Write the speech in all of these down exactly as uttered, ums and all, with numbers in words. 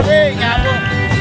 Eh, nyamuk.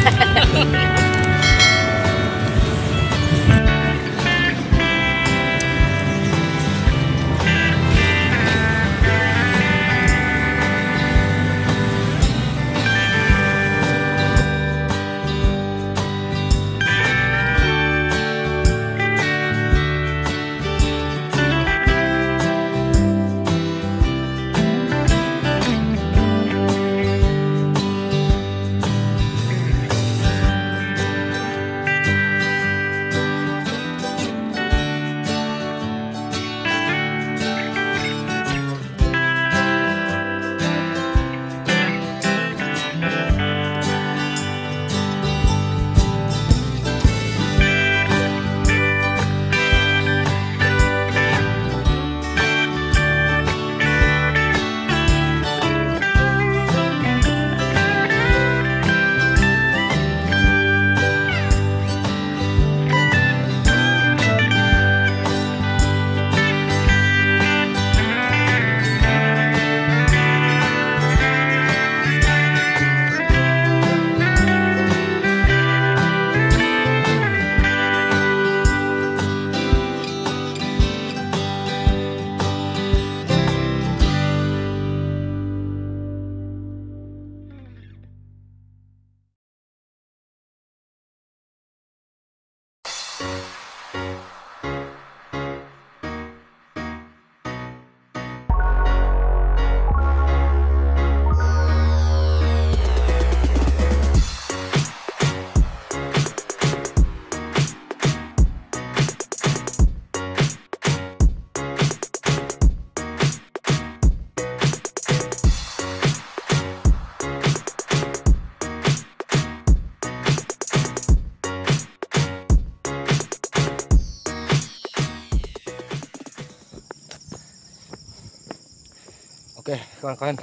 Oke kawan-kawan,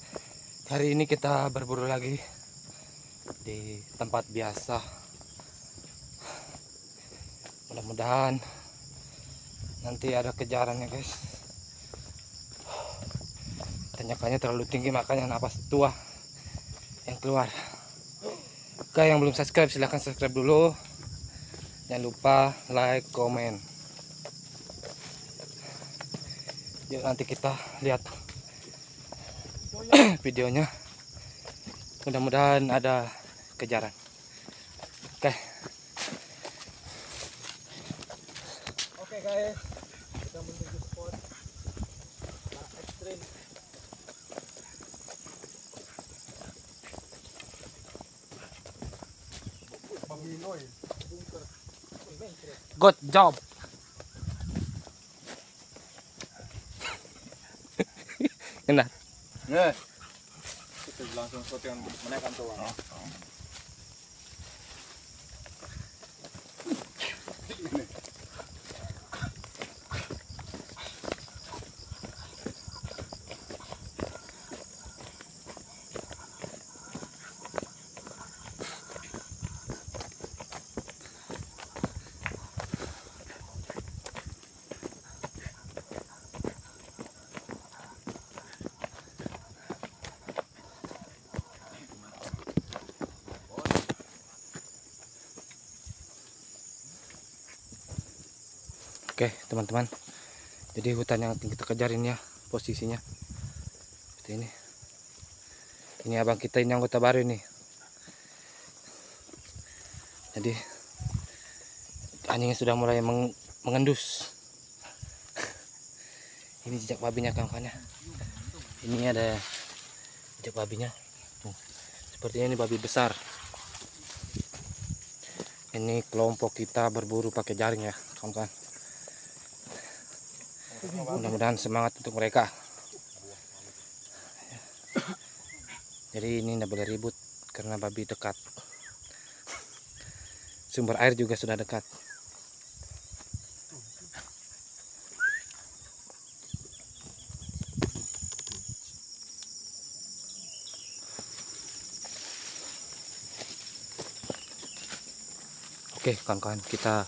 hari ini kita berburu lagi di tempat biasa. Mudah-mudahan nanti ada kejaran ya guys. Tanjakannya terlalu tinggi makanya napas tua yang keluar. Oke, yang belum subscribe silahkan subscribe dulu. Jangan lupa like, komen. Yuk nanti kita lihat videonya, mudah-mudahan ada kejaran. Oke Oke guys, kita menuju spot ekstrim. good job. Kena. Nah, kita langsung spot yang menaikkan tuh. Oke teman-teman, jadi hutan yang kita kejarin ya posisinya seperti ini. Ini abang kita ini anggota baru ini. Jadi anjingnya sudah mulai meng mengendus. Ini jejak babinya kawan-kawannya. Ini ada jejak babinya. Tuh, sepertinya ini babi besar. Ini kelompok kita berburu pakai jaring ya kawan-kawan. Mudah-mudahan semangat untuk mereka. Jadi ini tidak boleh ribut karena babi dekat. Sumber air juga sudah dekat. Oke kawan-kawan, kita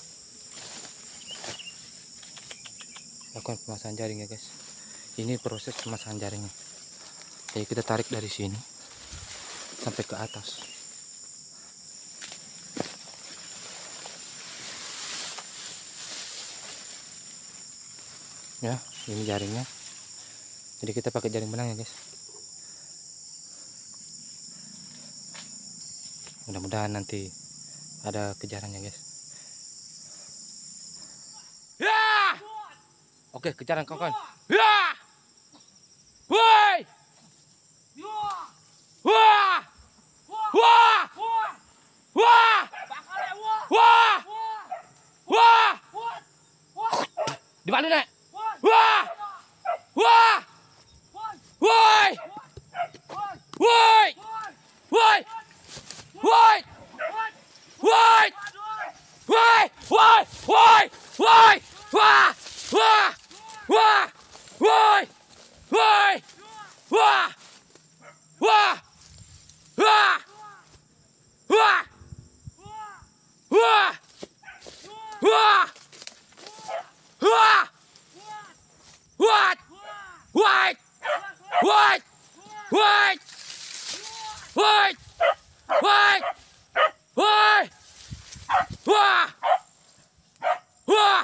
lakukan pemasangan jaring ya guys. Ini proses pemasangan jaringnya. Jadi kita tarik dari sini sampai ke atas. Ya, ini jaringnya. Jadi kita pakai jaring benang ya guys. Mudah-mudahan nanti ada kejarannya guys. Ya! Oke, kejaran kawan-kawan. Ya! Woi! Wah! Wah! Wah! Wah! Wah! Di mana, Nek? Wah! Wah! Woi! Woi! Woi! Woi! Woi! Woi! Woi! Woi! Woi! Wah! Wah! Wah! Woi! Woi! Wah! Wah! Wah! Wah! Wah! Wah! Wah! What? What? What? What? What? What? What? Wah! Wah!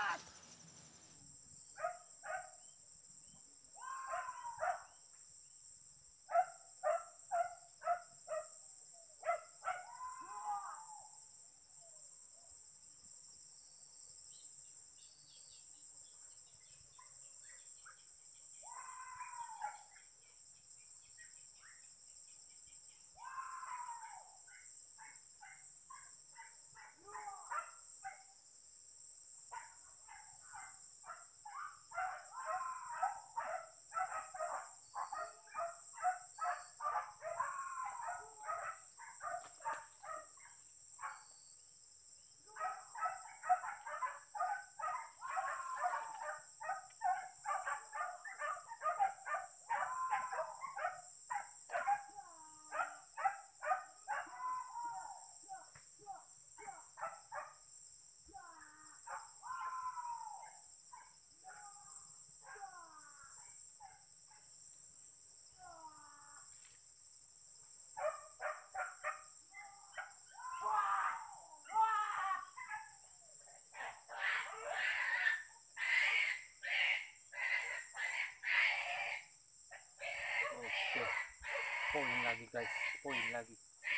Oke, poin lagi guys, poin lagi.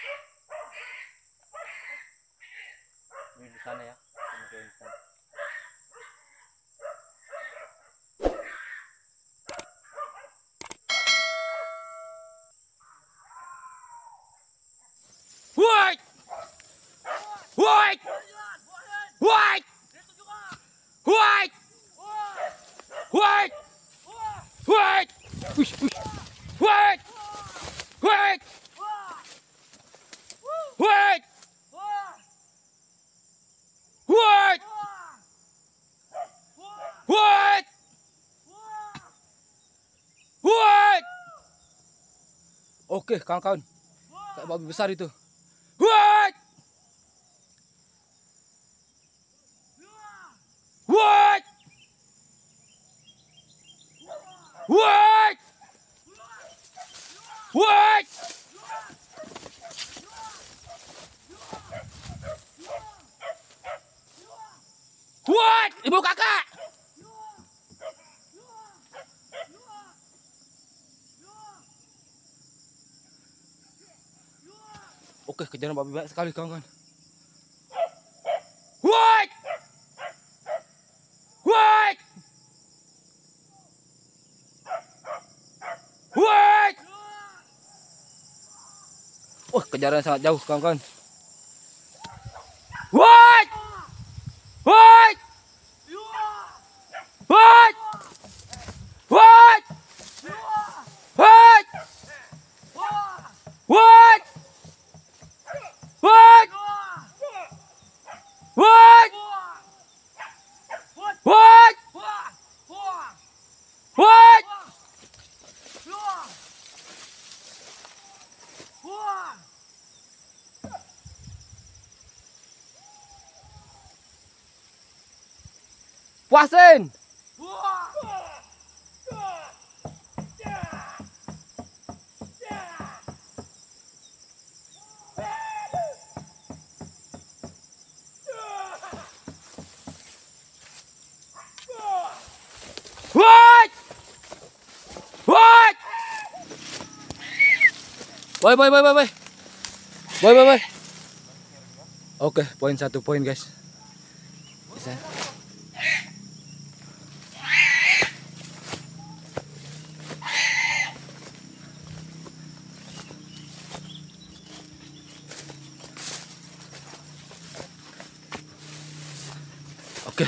Ini di sana ya, kemudian di sana. Woi! Woi! Woi! Woi! Woi! Woi! Ush, ush. Woi! Woi! Woi! Woi! Woi! Woi! Oke, kawan-kawan. Kayak babi besar itu. Woi! Woi! Woi! Woi! Woi! Ibu kakak! Oke, kejaran babi banyak sekali kawan-kawan. Woi! Woi! Woi! Wah, kejaran sangat jauh kawan-kawan. Woi! Woi! Woi! Woi! Woi! Woi! Woi! Woi! Woi! Woi! Puasin! Boy, boy, boy, boy, boy. Boy, boy, boy. Oke, poin satu poin guys. Bisa. Oke.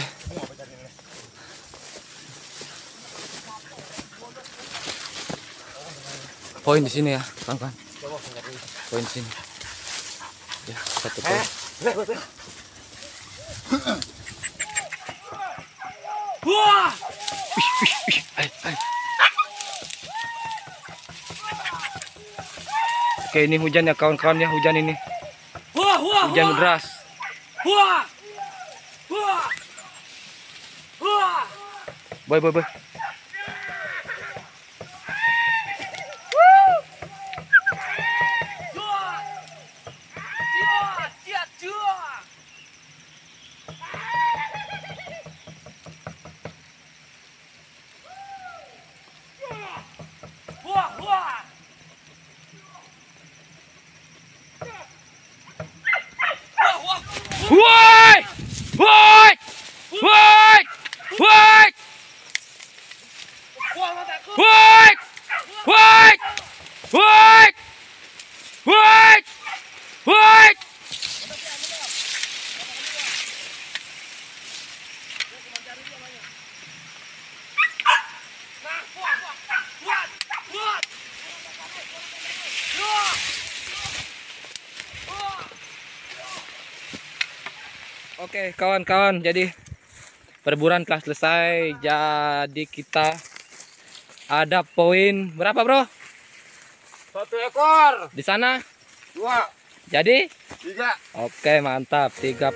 Poin di sini ya, kawan-kawan. Poin di sini. Ya, satu poin. Wah! Ay, ay. Oke, ini hujan ya kawan-kawan ya, hujan ini. Wah, wah, Hujan wah. deras. Wah! Wah! Wah! Boy, boy, boy. Wah! Cia, cia, cia. Wah, wah. Wah, wah. Woi! Woi! Woi! Woi! Wah, mataku. Woi! Woi! Woi! Woi! Woi! Nah, wah, wah. Wah, wah. Wah. Wah. Oke, kawan-kawan, jadi perburuan telah selesai. Jadi kita ada poin berapa, Bro? Satu ekor. Di sana? Dua. Jadi? Tiga. Oke, mantap. Tiga.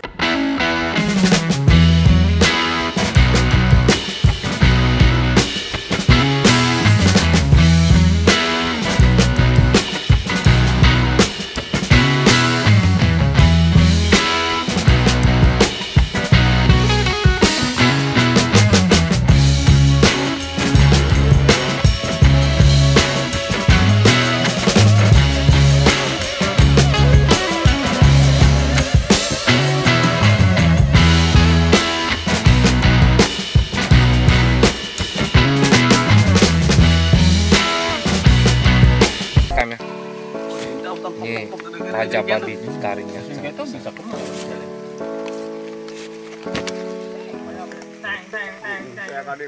Kan ya. Ini raja babi taringnya. Itu bisa kemana? Tang, tang, tang, tang.